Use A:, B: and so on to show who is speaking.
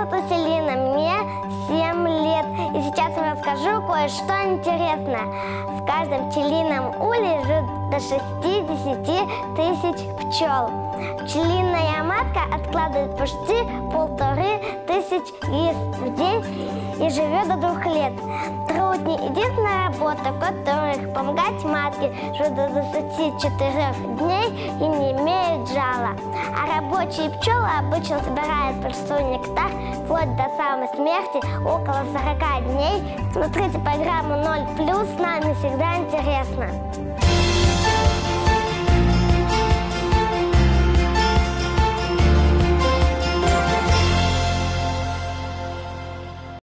A: зовут Селина, мне 7 лет. И сейчас я расскажу кое-что интересное. В каждом пчелином улье живет до 60 тысяч пчел. Пчелиная матка откладывает почти 1500 яиц в день и живет до 2 лет. Труд не единственная работа, которая помогает матке жить до 24 дней и не имеет жала. А рабочие пчелы обычно собирают пыльцу и нектар вплоть до самой смерти около 40 дней. Смотрите программу 0+, с нами всегда интересно.